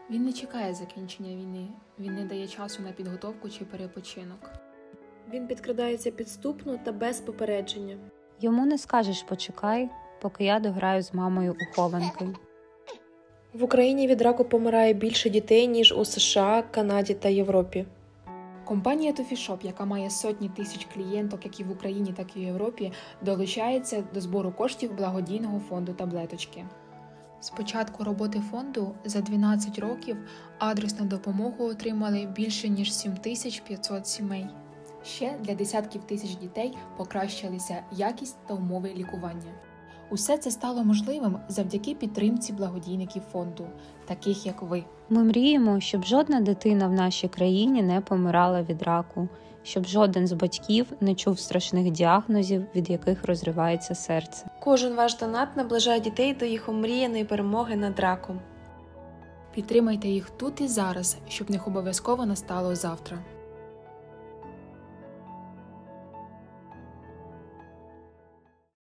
Він не чекає закінчення війни, він не дає часу на підготовку чи перепочинок. Він підкрадається підступно та без попередження. Йому не скажеш «почекай», поки я дограю з мамою у хованки. В Україні від раку помирає більше дітей, ніж у США, Канаді та Європі. Компанія Тофішоп, яка має сотні тисяч клієнток як і в Україні, так і в Європі, долучається до збору коштів благодійного фонду «Таблеточки». З початку роботи фонду за 12 років адресну допомогу отримали більше ніж 7500 сімей. Ще для десятків тисяч дітей покращилися якість та умови лікування. Усе це стало можливим завдяки підтримці благодійників фонду, таких як ви. Ми мріємо, щоб жодна дитина в нашій країні не помирала від раку, щоб жоден з батьків не чув страшних діагнозів, від яких розривається серце. Кожен ваш донат наближає дітей до їх омріяної перемоги над раком. Підтримайте їх тут і зараз, щоб в них обов'язково настало завтра.